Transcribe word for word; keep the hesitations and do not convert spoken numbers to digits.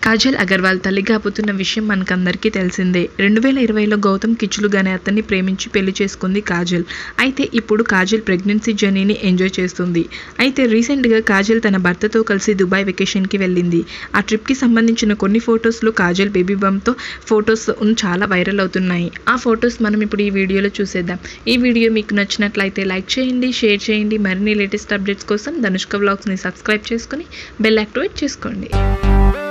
కాజల్ అగర్వాల్ తల్లి కాబోతున్న విషయం మనకందరికీ తెలిసిందే. రెండు వేల ఇరవైలో గౌతమ్ కిచ్లుగ్ అనే అతన్ని ప్రేమించి పెళ్లి చేసుకుంది కాజల్. అయితే ఇప్పుడు కాజల్ ప్రెగ్నెన్సీ జర్నీని ఎంజాయ్ చేస్తుంది. అయితే రీసెంట్గా కాజల్ తన భర్తతో కలిసి దుబాయ్ వెకేషన్కి వెళ్ళింది. ఆ ట్రిప్కి సంబంధించిన కొన్ని ఫొటోస్లో కాజల్ బేబీ బంప్తో ఫొటోస్ చాలా వైరల్ అవుతున్నాయి. ఆ ఫొటోస్ మనం ఇప్పుడు ఈ వీడియోలో చూసేద్దాం. ఈ వీడియో మీకు నచ్చినట్లయితే లైక్ చేయండి, షేర్ చేయండి. మరిన్ని లేటెస్ట్ అప్డేట్స్ కోసం ధనుష్క వ్లాగ్స్ని సబ్స్క్రైబ్ చేసుకుని బెల్ యాక్టివేట్ చేసుకోండి.